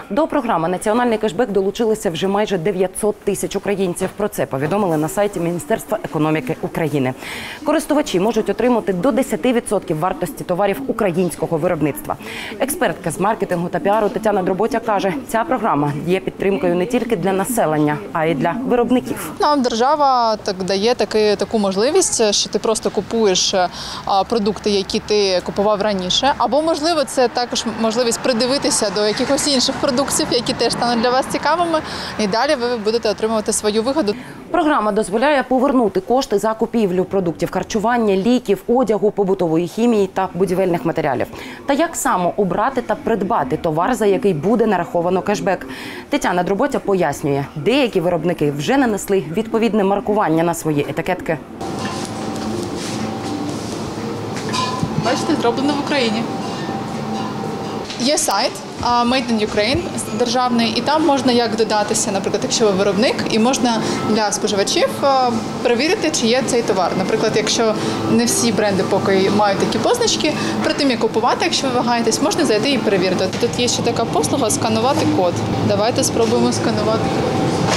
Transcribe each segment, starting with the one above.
До програми «Національний кешбек» долучилися вже майже 900 тисяч українців. Про це повідомили на сайті Міністерства економіки України. Користувачі можуть отримати до 10% вартості товарів українського виробництва. Експертка з маркетингу та піару Тетяна Дроботя каже, ця програма є підтримкою не тільки для населення, а й для виробників. Нам держава дає таку можливість, що ти просто купуєш продукти, які ти купував раніше, або, можливо, це також можливість придивитися до якихось інших продуктів, які теж стануть для вас цікавими, і далі ви будете отримувати свою вигоду. Програма дозволяє повернути кошти за купівлю продуктів харчування, ліків, одягу, побутової хімії та будівельних матеріалів. Та як саме обрати та придбати товар, за який буде нараховано кешбек? Тетяна Дроботя пояснює, деякі виробники вже нанесли відповідне маркування на свої етикетки. Бачите, зроблено в Україні. Є сайт Made in Ukraine державний, і там можна як додатися, наприклад, якщо ви виробник, і можна для споживачів перевірити, чи є цей товар. Наприклад, якщо не всі бренди поки мають такі позначки, перед тим, як купувати, якщо ви вагаєтесь, можна зайти і перевірити. Тут є ще така послуга – сканувати код. Давайте спробуємо сканувати код.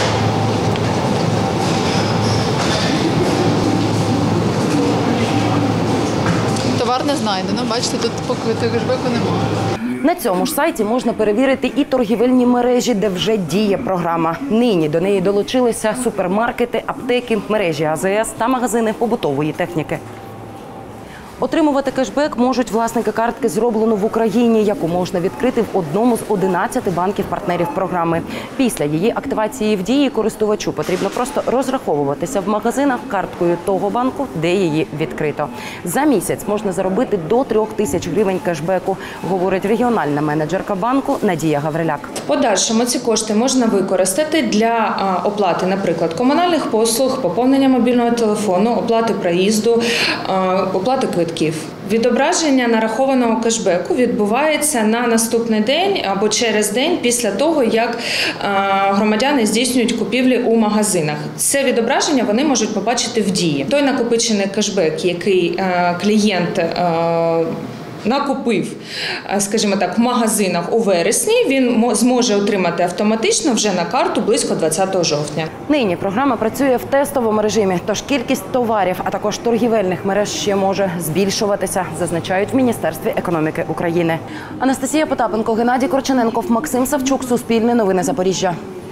Товар не знайдено. Бачите, тут поки кешбеку немає. На цьому ж сайті можна перевірити і торгівельні мережі, де вже діє програма. Нині до неї долучилися супермаркети, аптеки, мережі АЗС та магазини побутової техніки. Отримувати кешбек можуть власники картки «Зроблено в Україні», яку можна відкрити в одному з 11 банків-партнерів програми. Після її активації в дії користувачу потрібно просто розраховуватися в магазинах карткою того банку, де її відкрито. За місяць можна заробити до 3 тисяч гривень кешбеку, говорить регіональна менеджерка банку Надія Гавриляк. В подальшому ці кошти можна використати для оплати, наприклад, комунальних послуг, поповнення мобільного телефону, оплати проїзду, оплати квитків. Відображення нарахованого кешбеку відбувається на наступний день або через день після того, як громадяни здійснюють купівлі у магазинах. Це відображення вони можуть побачити в дії. Той накопичений кешбек, який клієнт накупив, скажімо так, в магазинах у вересні, він зможе отримати автоматично вже на карту близько 20 жовтня. Нині програма працює в тестовому режимі, тож кількість товарів, а також торгівельних мереж ще може збільшуватися, зазначають в Міністерстві економіки України. Анастасія Потапенко, Геннадій Корчененков, Максим Савчук, Суспільне новини Запоріжжя.